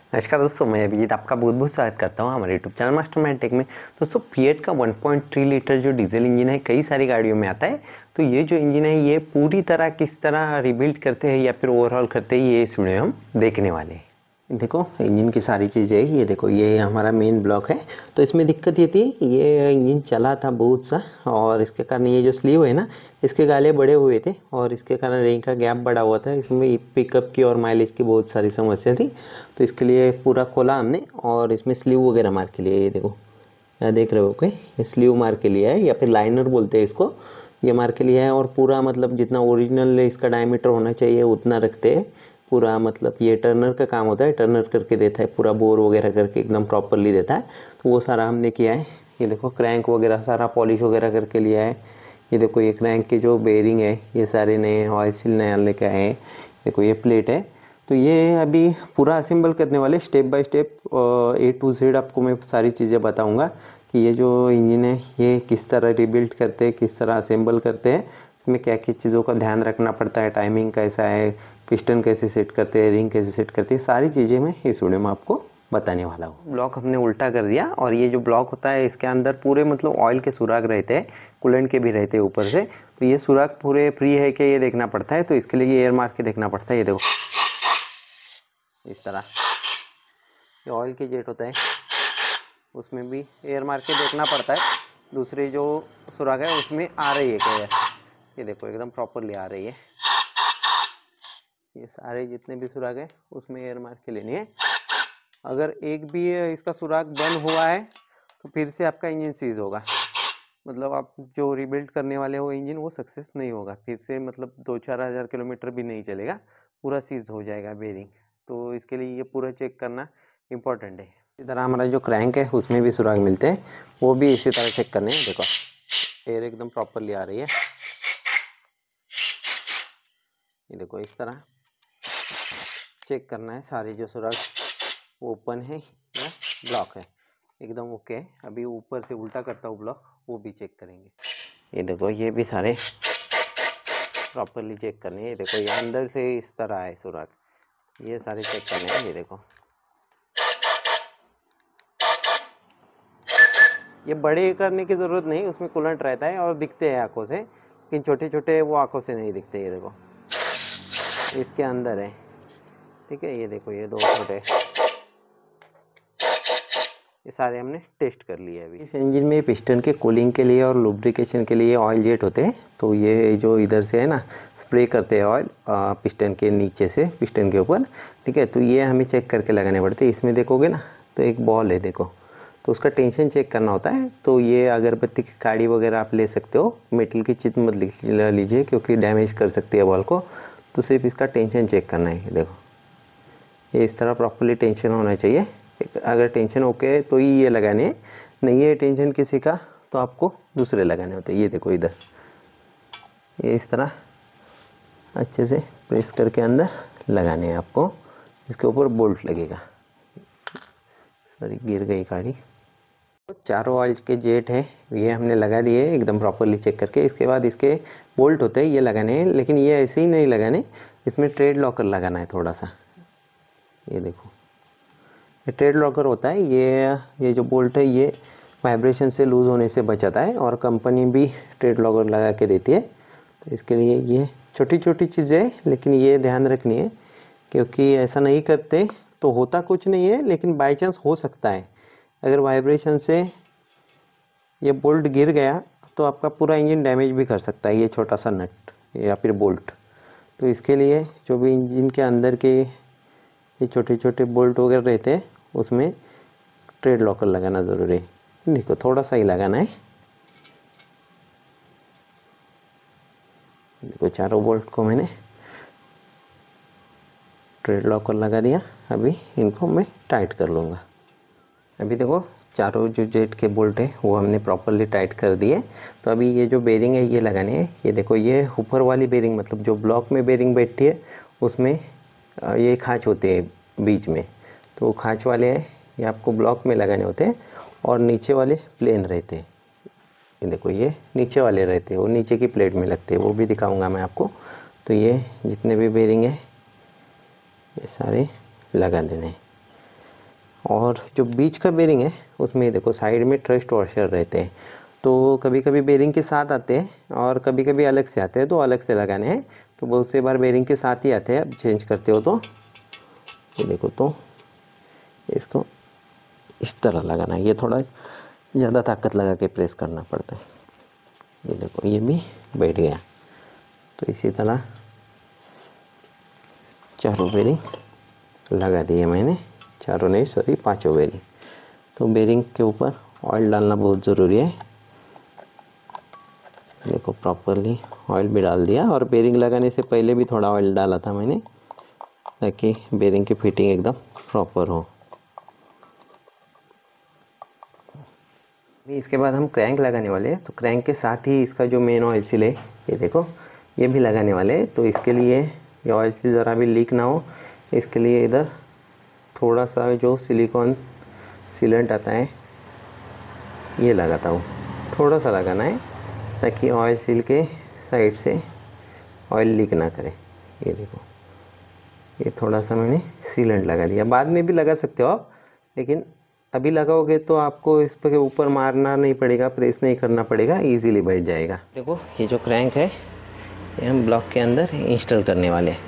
नमस्कार दोस्तों, मैं अभिजीत आपका बहुत बहुत स्वागत करता हूं हमारे यूट्यूब चैनल मास्टरमाइंड टेक में। दोस्तों, फिएट का 1.3 लीटर जो डीजल इंजन है कई सारी गाड़ियों में आता है। तो ये जो इंजन है ये पूरी तरह किस तरह रिबिल्ड करते हैं या फिर ओवरहॉल करते हैं, ये इस वीडियो में हम देखने वाले हैं। देखो इंजन की सारी चीज़ें, ये देखो ये हमारा मेन ब्लॉक है। तो इसमें दिक्कत ये थी, ये इंजन चला था बहुत सा और इसके कारण ये जो स्लीव है ना, इसके गाले बड़े हुए थे और इसके कारण रेंज का गैप बड़ा हुआ था। इसमें पिकअप की और माइलेज की बहुत सारी समस्या थी। तो इसके लिए पूरा खोला हमने और इसमें स्लीव वगैरह मार के लिए, ये देखो यहाँ देख रहे हो कि ये स्लीव मार के लिया है या फिर लाइनर बोलते हैं इसको, ये मार के लिया है। और पूरा मतलब जितना ओरिजिनल इसका डायमीटर होना चाहिए उतना रखते हैं पूरा। मतलब ये टर्नर का काम होता है, टर्नर करके देता है पूरा, बोर वगैरह करके एकदम प्रॉपरली देता है। तो वो सारा हमने किया है। ये देखो क्रैंक वगैरह सारा पॉलिश वगैरह करके लिया है। ये देखो ये क्रैंक के जो बेरिंग है ये सारे नए ऑयल सील नया लेके आए हैं। देखो ये प्लेट है। तो ये अभी पूरा असेंबल करने वाले, step by step A to Z आपको मैं सारी चीज़ें बताऊंगा कि ये जो इंजन है ये किस तरह रिबिल्ड करते हैं, किस तरह असेंबल करते हैं, इसमें क्या क्या चीज़ों का ध्यान रखना पड़ता है, टाइमिंग कैसा है, पिस्टन कैसे सेट करते हैं, रिंग कैसे सेट करते हैं, सारी चीज़ें मैं इस वीडियो में आपको बताने वाला हूँ। ब्लॉक हमने उल्टा कर दिया और ये जो ब्लॉक होता है इसके अंदर पूरे मतलब ऑयल के सुराग रहते हैं, कूलेंट के भी रहते हैं ऊपर से। तो ये सुराग पूरे फ्री है कि ये देखना पड़ता है। तो इसके लिए ये एयर मार के देखना पड़ता है। ये देखो इस तरह ये ऑयल के जेट होता है, उसमें भी एयर मार के देखना पड़ता है। दूसरे जो सुराग है उसमें आ रही है क्या, ये देखो एकदम प्रॉपरली आ रही है। ये सारे जितने भी सुराग है उसमें एयर मार के लेनी है। अगर एक भी इसका सुराग बंद हुआ है तो फिर से आपका इंजन सीज होगा। मतलब आप जो रिबिल्ड करने वाले हो इंजन वो सक्सेस नहीं होगा। फिर से मतलब 2-4 हज़ार किलोमीटर भी नहीं चलेगा, पूरा सीज हो जाएगा बेरिंग। तो इसके लिए ये पूरा चेक करना इम्पोर्टेंट है। इसी तरह हमारा जो क्रैंक है उसमें भी सुराग मिलते हैं, वो भी इसी तरह चेक करने हैं। देखो एयर एकदम प्रॉपरली आ रही है। ये देखो इस तरह चेक करना है सारे जो सुराग ओपन है या ब्लॉक है, एकदम ओके है। अभी ऊपर से उल्टा करता हूँ ब्लॉक, वो भी चेक करेंगे। ये देखो ये भी सारे प्रॉपरली चेक करने हैं। ये देखो ये अंदर से इस तरह है सुराग, ये सारे चेक करने हैं। ये देखो ये बड़े करने की ज़रूरत नहीं, उसमें कूलेंट रहता है और दिखते हैं आंखों से, लेकिन छोटे छोटे वो आंखों से नहीं दिखते। ये देखो इसके अंदर है, ठीक है। ये देखो ये 2 छोटे, ये सारे हमने टेस्ट कर लिए अभी। इस इंजन में पिस्टन के कूलिंग के लिए और लुब्रिकेशन के लिए ऑयल जेट होते हैं। तो ये जो इधर से है ना स्प्रे करते हैं ऑयल पिस्टन के नीचे से पिस्टन के ऊपर, ठीक है। तो ये हमें चेक करके लगाने पड़ते हैं। इसमें देखोगे ना तो एक बॉल है, देखो तो उसका टेंशन चेक करना होता है। तो ये अगरबत्ती की काड़ी वगैरह आप ले सकते हो, मेटल की चीज़ मत लीजिए क्योंकि डैमेज कर सकती है बॉल को। तो सिर्फ इसका टेंशन चेक करना है। देखो ये इस तरह प्रॉपरली टेंशन होना चाहिए। अगर टेंशन ओके है तो ही ये लगाने हैं, नहीं है टेंशन किसी का तो आपको दूसरे लगाने होते हैं। ये देखो इधर ये इस तरह अच्छे से प्रेस करके अंदर लगाने हैं आपको। इसके ऊपर बोल्ट लगेगा। सॉरी गिर गई गाड़ी। तो चारों ऑयल के जेट है ये हमने लगा दिए एकदम प्रॉपरली चेक करके। इसके बाद इसके बोल्ट होते हैं ये लगाने हैं, लेकिन ये ऐसे ही नहीं लगाने, इसमें ट्रेड लॉकर लगाना है थोड़ा सा। ये देखो ये ट्रेड लॉकर होता है। ये जो बोल्ट है ये वाइब्रेशन से लूज़ होने से बचाता है और कंपनी भी ट्रेड लॉकर लगा के देती है। तो इसके लिए ये छोटी छोटी चीज़ें है, लेकिन ये ध्यान रखनी है क्योंकि ऐसा नहीं करते तो होता कुछ नहीं है, लेकिन बाई चांस हो सकता है अगर वाइब्रेशन से ये बोल्ट गिर गया तो आपका पूरा इंजन डैमेज भी कर सकता है ये छोटा सा नट या फिर बोल्ट। तो इसके लिए जो भी इंजन के अंदर के ये छोटे छोटे बोल्ट वगैरह रहते हैं उसमें ट्रेड लॉकर लगाना ज़रूरी है। देखो थोड़ा सा ही लगाना है। देखो चारों बोल्ट को मैंने ट्रेड लॉकर लगा दिया। अभी इनको मैं टाइट कर लूँगा। अभी देखो चारों जो जेट के बोल्ट है वो हमने प्रॉपरली टाइट कर दिए। तो अभी ये जो बेरिंग है ये लगाने हैं। ये देखो ये ऊपर वाली बेरिंग मतलब जो ब्लॉक में बेरिंग बैठती है उसमें ये खाँच होते हैं बीच में, तो खाँच वाले हैं ये आपको ब्लॉक में लगाने होते हैं और नीचे वाले प्लेन रहते हैं। ये देखो ये नीचे वाले रहते हैं, वो नीचे की प्लेट में लगते हैं, वो भी दिखाऊंगा मैं आपको। तो ये जितने भी बेरिंग है ये सारे लगा देने हैं। और जो बीच का बेरिंग है उसमें देखो साइड में ट्रस्ट वॉशर रहते हैं, तो कभी कभी बेरिंग के साथ आते हैं और कभी कभी अलग से आते हैं, तो अलग से लगाने हैं। तो बहुत से बार बेरिंग के साथ ही आते हैं, अब चेंज करते हो तो ये देखो, तो इसको इस तरह लगाना है। ये थोड़ा ज़्यादा ताकत लगा के प्रेस करना पड़ता है। ये देखो ये भी बैठ गया। तो इसी तरह चारों बेरिंग लगा दिए मैंने, चारों नहीं सॉरी 5 बेरिंग। तो बेरिंग के ऊपर ऑयल डालना बहुत ज़रूरी है। देखो प्रॉपरली ऑयल भी डाल दिया, और बेरिंग लगाने से पहले भी थोड़ा ऑयल डाला था मैंने, ताकि बेरिंग की फिटिंग एकदम प्रॉपर हो। इसके बाद हम क्रैंक लगाने वाले हैं, तो क्रैंक के साथ ही इसका जो मेन ऑयल सील है ये देखो, ये भी लगाने वाले हैं। तो इसके लिए ये ऑयल सील ज़रा भी लीक ना हो, इसके लिए इधर थोड़ा सा जो सिलिकॉन सीलेंट आता है ये लगाता हूँ। थोड़ा सा लगाना है ताकि ऑयल सील के साइड से ऑयल लीक ना करे। ये देखो ये थोड़ा सा मैंने सीलेंट लगा दिया, बाद में भी लगा सकते हो आप, लेकिन अभी लगाओगे तो आपको इस पर ऊपर मारना नहीं पड़ेगा, प्रेस नहीं करना पड़ेगा, इजीली बैठ जाएगा। देखो ये जो क्रैंक है ये हम ब्लॉक के अंदर इंस्टॉल करने वाले हैं।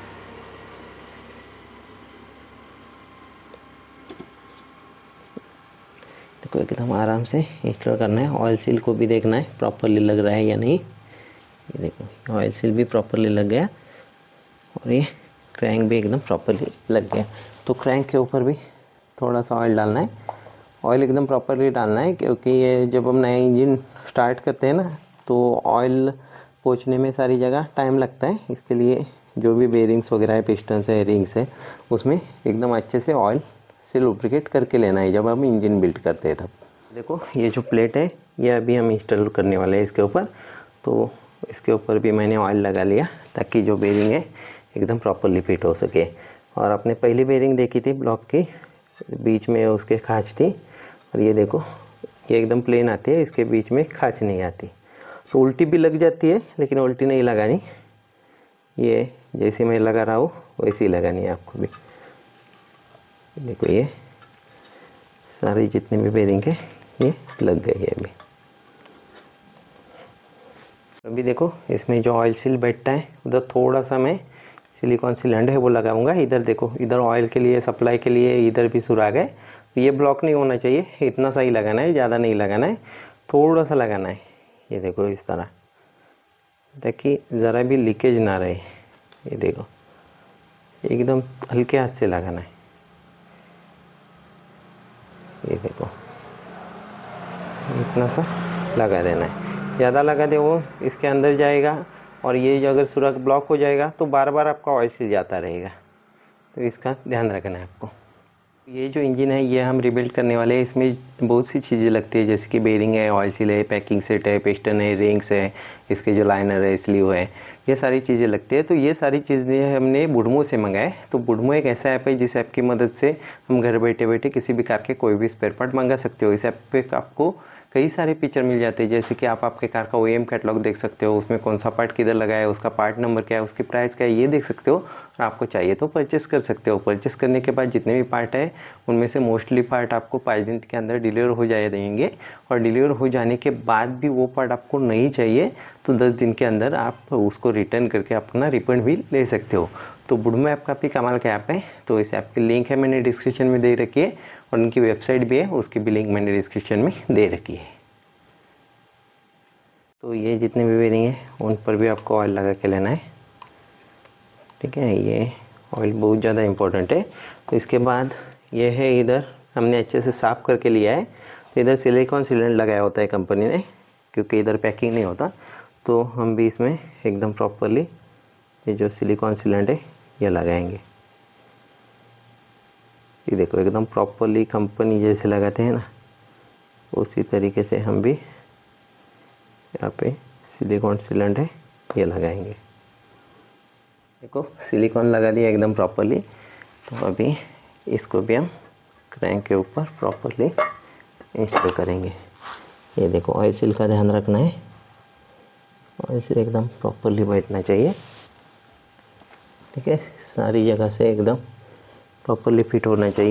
देखो एकदम आराम से इंस्टॉल करना है। ऑयल सील को भी देखना है प्रॉपरली लग रहा है या नहीं। ये देखो ऑयल सील भी प्रॉपरली लग गया, और ये क्रैंक भी एकदम प्रॉपरली लग गया। तो क्रैंक के ऊपर भी थोड़ा सा ऑयल डालना है। ऑयल एकदम प्रॉपरली डालना है, क्योंकि ये जब हम नया इंजन स्टार्ट करते हैं ना, तो ऑयल पोंछने में सारी जगह टाइम लगता है। इसके लिए जो भी बेरिंग्स वगैरह है, पिस्टन्स है, रिंग्स है, उसमें एकदम अच्छे से ऑयल से लुब्रिकेट करके लेना है जब हम इंजन बिल्ड करते हैं तब। देखो ये जो प्लेट है ये अभी हम इंस्टॉल करने वाले हैं इसके ऊपर। तो इसके ऊपर भी मैंने ऑयल लगा लिया ताकि जो बेरिंग है एकदम प्रॉपरली फिट हो सके। और आपने पहली बेरिंग देखी थी ब्लॉक की, बीच में उसके खाँच थी, और ये देखो ये एकदम प्लेन आती है, इसके बीच में खाँच नहीं आती। तो उल्टी भी लग जाती है, लेकिन उल्टी नहीं लगानी, ये जैसे मैं लगा रहा हूँ वैसे ही लगानी है आपको भी। देखो ये सारी जितनी भी बेरिंग है ये लग गई है अभी देखो इसमें जो ऑयल सील बैठता है उधर थोड़ा सा मैं सिलिकॉन सीलेंट है वो लगाऊंगा। इधर देखो, इधर ऑयल के लिए, सप्लाई के लिए इधर भी सुराग है, तो ये ब्लॉक नहीं होना चाहिए, इतना सा ही लगाना है, ज़्यादा नहीं लगाना है, थोड़ा सा लगाना है। ये देखो इस तरह, ताकि ज़रा भी लीकेज ना रहे। ये देखो एकदम हल्के हाथ से लगाना है। ये देखो इतना सा लगा देना है, ज़्यादा लगा दे वो इसके अंदर जाएगा, और ये जो अगर सुराख ब्लॉक हो जाएगा तो बार बार आपका ऑयल सील जाता रहेगा, तो इसका ध्यान रखना है आपको। ये जो इंजन है ये हम रिबिल्ड करने वाले हैं। इसमें बहुत सी चीज़ें लगती है, जैसे कि बेरिंग है, ऑयल सील है, पैकिंग सेट है, पिस्टन है, रिंग्स है, इसके जो लाइनर है, स्लीव है, ये सारी चीज़ें लगती है। तो ये सारी चीज़ें हमने बुडमो से मंगाए। तो बुडमो एक ऐसा ऐप है जिस ऐप की मदद से हम घर बैठे बैठे किसी भी कार के कोई भी स्पेयर पार्ट मंगा सकते हो। इस ऐप पे आपको कई सारे फीचर मिल जाते हैं, जैसे कि आप आपके कार का OEM कैटलॉग देख सकते हो, उसमें कौन सा पार्ट किधर लगा है, उसका पार्ट नंबर क्या है, उसकी प्राइस क्या है, ये देख सकते हो। और आपको चाहिए तो परचेस कर सकते हो। परचेस करने के बाद जितने भी पार्ट है उनमें से मोस्टली पार्ट आपको 5 दिन के अंदर डिलीवर हो जाएंगे, और डिलीवर हो जाने के बाद भी वो पार्ट आपको नहीं चाहिए तो 10 दिन के अंदर आप उसको रिटर्न करके अपना रिफंड भी ले सकते हो। तो बुडमो ऐप काफ़ी कमाल का ऐप है। तो इस ऐप की लिंक है मैंने डिस्क्रिप्शन में दे रखी है, और उनकी वेबसाइट भी है, उसकी भी लिंक मैंने डिस्क्रिप्शन में दे रखी है। तो ये जितने भी बेरिंग है उन पर भी आपको ऑयल लगा के लेना है, ठीक है। ये ऑयल बहुत ज़्यादा इम्पोर्टेंट है। तो इसके बाद ये है, इधर हमने अच्छे से साफ़ करके लिया है। तो इधर सिलिकॉन सीलेंट लगाया होता है कंपनी ने, क्योंकि इधर पैकिंग नहीं होता, तो हम भी इसमें एकदम प्रॉपरली ये जो सिलिकॉन सीलेंट है ये लगाएंगे। ये देखो एकदम प्रॉपरली कंपनी जैसे लगाते हैं ना, उसी तरीके से हम भी यहाँ पे सिलिकॉन सीलेंट है ये लगाएंगे। देखो सिलिकॉन लगा दिया एकदम प्रॉपरली। तो अभी इसको भी हम क्रैंक के ऊपर प्रॉपरली इंस्टॉल करेंगे। ये देखो ऑयल सील का ध्यान रखना है, ऑयल सील एकदम प्रॉपरली बैठना चाहिए, ठीक है। सारी जगह से एकदम प्रॉपरली फिट होना चाहिए।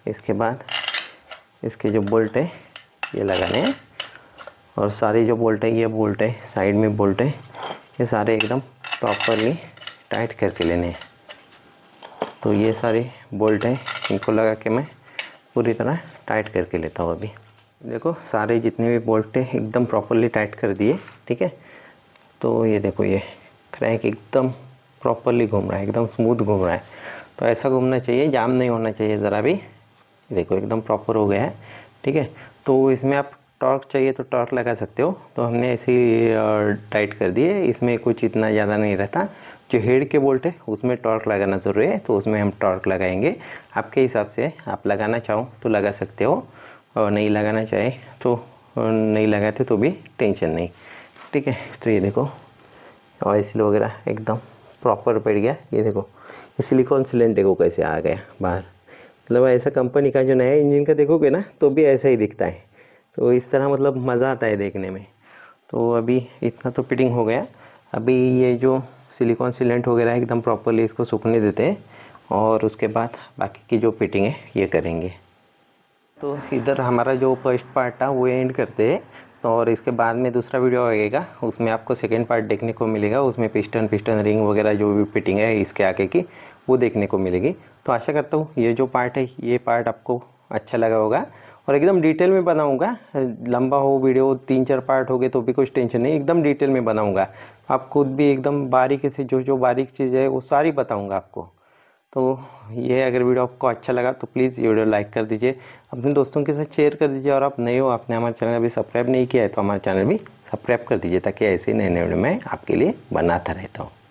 इसके बाद इसके जो बोल्ट है ये लगाने हैं, और सारे जो बोल्ट है, ये बोल्ट है, साइड में बोल्ट है, ये सारे एकदम प्रॉपरली टाइट करके लेने हैं। तो ये सारे बोल्ट हैं, इनको लगा के मैं पूरी तरह टाइट करके लेता हूँ। अभी देखो सारे जितने भी बोल्ट है एकदम प्रॉपरली टाइट कर दिए, ठीक है। तो ये देखो ये क्रैंक एकदम प्रॉपरली घूम रहा है, एकदम स्मूथ घूम रहा है। तो ऐसा घूमना चाहिए, जाम नहीं होना चाहिए ज़रा भी। देखो एकदम प्रॉपर हो गया है, ठीक है। तो इसमें आप टॉर्क चाहिए तो टॉर्क लगा सकते हो। तो हमने ऐसे ही टाइट कर दिए, इसमें कुछ इतना ज़्यादा नहीं रहता। जो हेड के बोल्ट है उसमें टॉर्क लगाना ज़रूरी है, तो उसमें हम टॉर्क लगाएंगे। आपके हिसाब से आप लगाना चाहो तो लगा सकते हो, और नहीं लगाना चाहे तो नहीं लगाते तो भी टेंशन नहीं, ठीक है। तो ये देखो ऑयल वगैरह एकदम प्रॉपर पड़ गया। ये देखो सिलिकॉन सिलेंडर देखो कैसे आ गया बाहर। मतलब ऐसा कंपनी का जो नया इंजन का देखोगे ना तो भी ऐसा ही दिखता है। तो इस तरह मतलब मज़ा आता है देखने में। तो अभी इतना तो फिटिंग हो गया। अभी ये जो सिलिकॉन सिलेंडर वगैरह एकदम प्रॉपरली इसको सूखने देते हैं, और उसके बाद बाकी की जो फिटिंग है ये करेंगे। तो इधर हमारा जो फर्स्ट पार्ट था वो एंड करते हैं। तो और इसके बाद में दूसरा वीडियो आएगा, उसमें आपको सेकंड पार्ट देखने को मिलेगा। उसमें पिस्टन रिंग वगैरह जो भी फिटिंग है इसके आगे की वो देखने को मिलेगी। तो आशा करता हूँ ये जो पार्ट है ये पार्ट आपको अच्छा लगा होगा, और एकदम डिटेल में बनाऊंगा। लंबा हो वीडियो, 3-4 पार्ट हो गए तो भी कुछ टेंशन नहीं, एकदम डिटेल में बनाऊंगा। आप खुद भी एकदम बारीकी से जो बारीक चीज़ है वो सारी बताऊँगा आपको। तो ये अगर वीडियो आपको अच्छा लगा तो प्लीज़ ये वीडियो लाइक कर दीजिए, अपने दोस्तों के साथ शेयर कर दीजिए, और आप नए हो, आपने हमारे चैनल अभी सब्सक्राइब नहीं किया है तो हमारे चैनल भी सब्सक्राइब कर दीजिए, ताकि ऐसे नए नए वीडियो मैं आपके लिए बनाता रहता हूँ।